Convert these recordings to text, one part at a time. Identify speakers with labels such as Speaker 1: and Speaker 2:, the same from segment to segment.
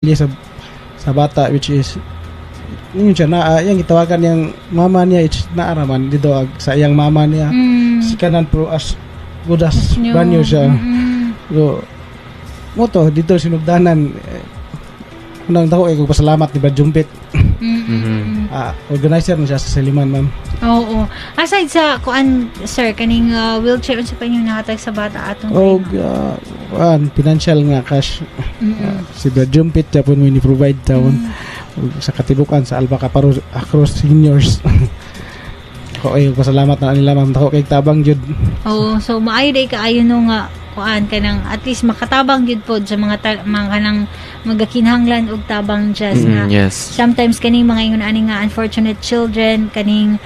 Speaker 1: sa bata, which is yun siya na yung itawagan yung mama niya, it's naaraman dito sa iyang mama niya. Si kanan pro as good as banyo siya. So moto dito sinugdanan unang dako ay pasalamat ni Brad Jumpit. Organizer na siya sa Saliman, ma'am.
Speaker 2: Oo. Aside sa kuan sir kaning wheelchair unsa pa inyong nahatag sa bata atong
Speaker 1: financial nga cash. Si Brad Jumpit Japon mo ni provide tawon sa katibukan sa Alba Caparo across seniors. Ko ay pasalamat na nila, ma'am. Dako kay tabang jud.
Speaker 2: Oo, so maayo day kaayo no nga kuan kanang at least makatabang jud pod sa mga kanang magakinahanglan og tabang jazz nga.
Speaker 3: Yes.
Speaker 2: Sometimes kaning mga ingon ani nga unfortunate children kaning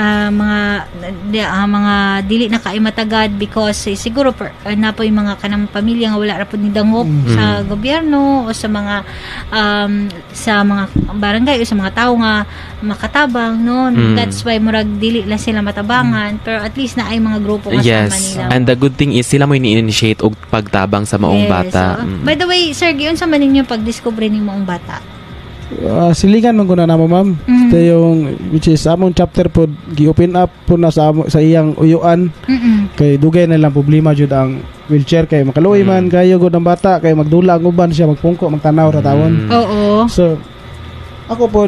Speaker 2: mga dili na kay matagad because siguro na po yung mga kanang pamilya nga wala ra pud ni dangop sa gobyerno o sa mga barangay o sa mga tao nga makatabang no. That's why murag dili lang sila matabangan pero at least na ay mga grupo kasama nila.
Speaker 3: And the good thing is sila mo ini-initiate og pagtabang sa maong bata.
Speaker 2: By the way, sir, giyon sa man ninyo pag-discover ni maong bata?
Speaker 1: Silingan man guna namo, ma'am. Ito yung which is among chapter po gi-open up po na sa iyang uyuan. Kay dugay na lang problema jud ang wheelchair kay makaluoy man kayo gud ang bata kay magdula ang uban siya magpungko magtanaw ra tawon.
Speaker 2: Oo.
Speaker 1: So ako po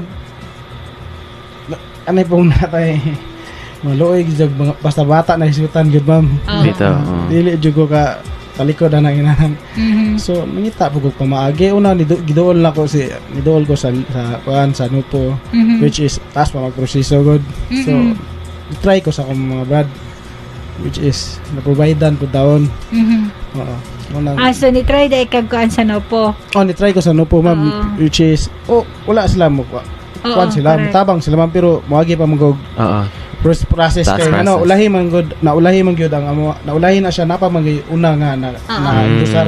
Speaker 1: anay po natay maluoy jud basta bata na hisutan gud, ma'am.
Speaker 3: Dito.
Speaker 1: Dili jud ko ka talikod na inanan. So mangita po ko pamaagi una giduol na ko giduol ko sa Nupo which is taas pa magproseso god. So try ko sa akong mga brad which is na-providean po daon. Oo.
Speaker 2: So ni-try da ikagkuan sa Nupo?
Speaker 1: Ni-try ko sa Nupo, ma'am, which is wala sila mo kuan sila, tabang sila, ma'am, pero moagi pa magog process kay ulahi man good ang naulahi na siya napa una nga na indusar.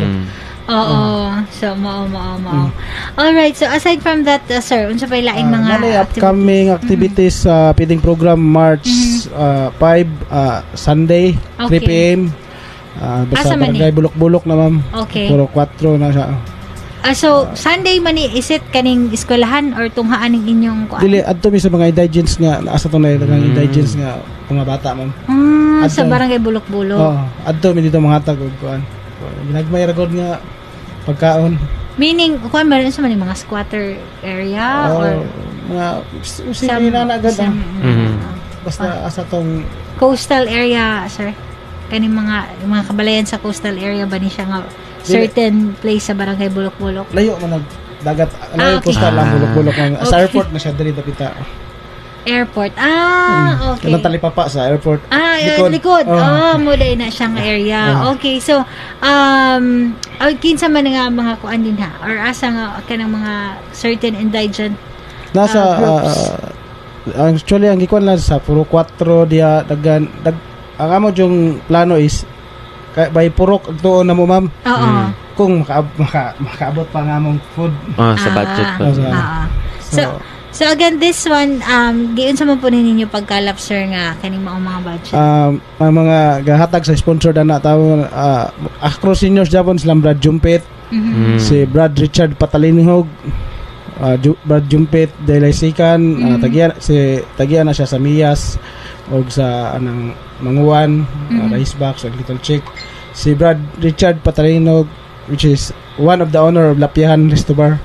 Speaker 2: So mao. All right, so aside from that, sir, unsa pa laing mga
Speaker 1: upcoming activities sa feeding program March 5 Sunday 3 PM basta barangay Bulok-Bulok na, ma'am.
Speaker 2: Okay.
Speaker 1: Puro 4 na siya.
Speaker 2: So Sunday man is it kaning eskwelahan or tunghaan ning inyong kuan?
Speaker 1: Dili adto mi sa mga indigents nga asa to na daghang indigents nga mga bata, ma'am.
Speaker 2: Sa barangay Bulok-Bulok.
Speaker 1: Adto mi dito mga hatag og kuan. Ginagmay ra gud nga pagkaon.
Speaker 2: Meaning kuan meron sa mga squatter area or
Speaker 1: mga usina na agad. Basta asa tong
Speaker 2: coastal area, sir. Kaning mga kabalayan sa coastal area ba ni siya nga certain place sa barangay Bulok-Bulok?
Speaker 1: Layo man dagat, layo coastal lang Bulok-Bulok. Sa airport na siya diri dapita.
Speaker 2: Airport. Okay.
Speaker 1: Kanang talipapa sa airport.
Speaker 2: Likod. Muday na siyang area. Okay, so kinsa man nga mga kuan din ha or asa nga kanang mga certain indigent
Speaker 1: nasa actually ang gikuan lang sa puro 4 dia dagan ang amo yung plano is by purok ang tuon na mo, ma'am. Kung makaabot pa nga mong food
Speaker 3: sa budget pa.
Speaker 2: So again, this one giun sa man po ninyo pagkalap, sir, nga kaning mga budget.
Speaker 1: Ang mga gahatag sa sponsor na tawon across seniors Japon sila Brad Jumpit, si Brad Richard Patalinhog, Brad Jumpit Delaisikan, tagian na siya sa Miyas og sa anang Manguan, Rice Box ug Little Chick. Si Brad Richard Patalinhog, which is one of the owner of Lapiahan Restobar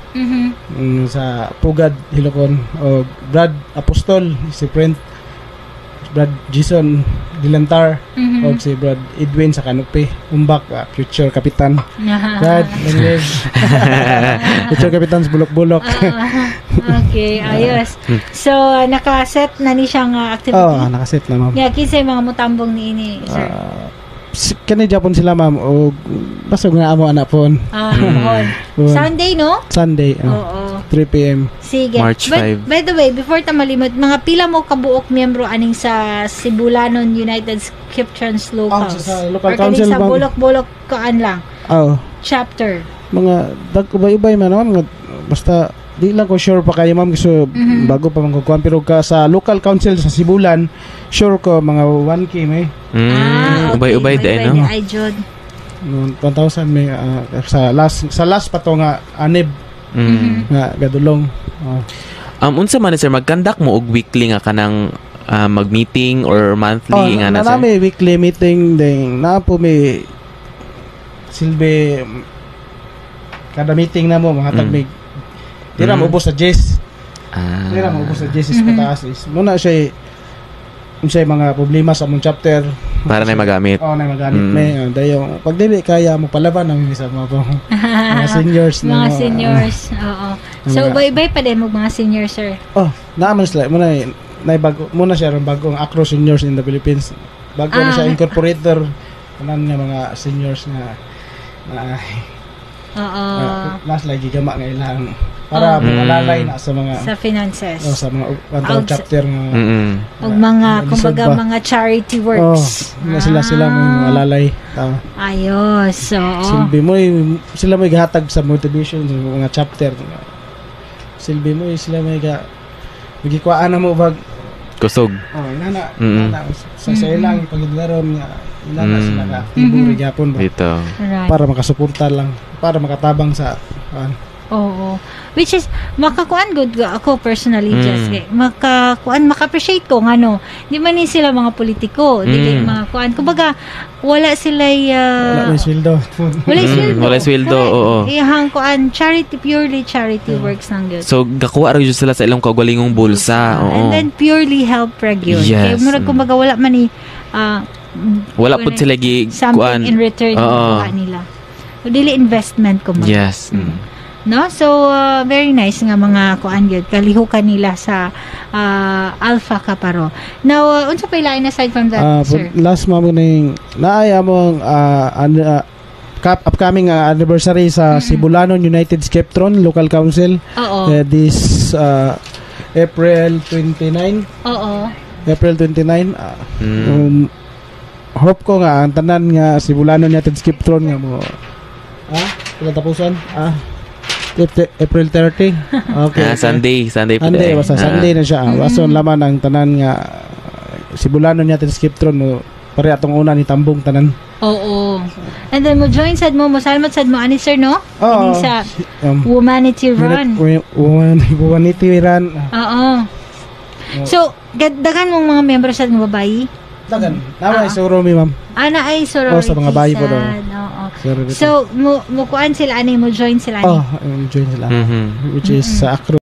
Speaker 1: sa Pugad, Hilocon, o Brad Apostol, si Print, Brad Jason Dilantar, o si Brad Edwin sa Kanupi, Umbak, future kapitan. Brad future kapitan sa Bulok-Bulok.
Speaker 2: Okay, ayos. So nakaset na ni siyang activity?
Speaker 1: Nakaset na, ma'am.
Speaker 2: Kinsay mga mutambong ni ini, sir?
Speaker 1: Kani Japon sila, ma'am, o basog nga amo anak po.
Speaker 2: Sunday, no?
Speaker 1: Sunday, 3 PM.
Speaker 2: Sige.
Speaker 3: March 5.
Speaker 2: By the way, before ta malimot, mga pila mo kabuok miyembro aning sa Sibulanon United Skiptrans Locals?
Speaker 1: Sa local council,
Speaker 2: sa Bulok-Bulok kaan lang? Chapter?
Speaker 1: Mga ubay-ubay man, ma'am. Basta di lang ko sure pa kayo, ma'am, so bago pa magkukuhan, pero sa local council sa Sibulan sure ko mga 1K may
Speaker 3: ubay-ubay din, no?
Speaker 2: Ay, Jod.
Speaker 1: 1,000 may sa last pa to nga anib nga gadulong.
Speaker 3: Unsa man sir magkandak mo og weekly nga kanang mag-meeting or monthly nga na sir?
Speaker 1: May weekly meeting ding na po may silbi kada meeting na mo mahatag may tira mo ubos sa Jess. Tira mo ubos sa Jess is pataas is. Muna siya mga problema sa mong chapter
Speaker 3: para na magamit.
Speaker 1: Na magamit may dayo pag dili kaya mo palaban ang isa mga seniors
Speaker 2: mga seniors. Oo. So bye-bye pa din mo mga seniors sir.
Speaker 1: Naaman sila muna siya ron bagong Acro Seniors in the Philippines. Bago na siya incorporator kanan nga mga seniors na nas lagi gama nga ilang para malalay na sa mga
Speaker 2: sa finances.
Speaker 1: Sa mga chapter nga
Speaker 2: og mga kumbaga mga charity works.
Speaker 1: Sila mga malalay.
Speaker 2: Ayos. So
Speaker 1: silbi mo sila may gahatag sa motivation sa mga chapter. Silbi mo sila may magikuan na mo bag
Speaker 3: kusog.
Speaker 1: Inana sa ilang pagidlaron nga inana sila ka aktibo ri gyapon ba.
Speaker 3: Dito.
Speaker 1: Para makasuporta lang, para makatabang sa
Speaker 2: Oo. Which is, makakuan good ako personally, just maka-appreciate ko ngano. Di man ni sila mga politiko, dili mga kuan. Kumbaga, wala sila
Speaker 1: wala may sweldo.
Speaker 3: Wala sweldo, oo.
Speaker 2: Ihang kuan, purely charity works nang gyud.
Speaker 3: So, gakuha ra jud sila sa ilang kaugalingong bulsa. Oo.
Speaker 2: And then purely help ra gyud.
Speaker 3: Yes.
Speaker 2: Kaya murag kumbaga wala man ni
Speaker 3: wala pud sila
Speaker 2: something in return nila. So, dili investment kumbaga.
Speaker 3: Yes.
Speaker 2: No? So, very nice nga mga kuan gyud kalihukan nila sa Alpha Kaparo. Now, unsa pa ilain aside from that, sir?
Speaker 1: Last mo ning naay among upcoming anniversary sa Sibulanon United Skeptron Local Council. This April 29. April 29. Hope ko nga ang tanan nga Sibulanon United Skeptron nga mo tapusan. April 30. Okay.
Speaker 3: Sunday po.
Speaker 1: Sunday na siya. Wason laman ang tanan nga Sibulanon natin Skeptron mo pare atong una ni tambong tanan.
Speaker 2: Oo. And then mo join sad mo salamat sad mo ani sir no? Sa Womanity Run.
Speaker 1: Womanity Run.
Speaker 2: Oo. So, dagan mong mga membro sad nga babayi?
Speaker 1: Dagan. Nawa sorority ma'am.
Speaker 2: Ay sorority.
Speaker 1: Sa mga bayi po daw.
Speaker 2: So, mo kuan sila ani mo join sila ani.
Speaker 1: Join sila. Which is sa Acro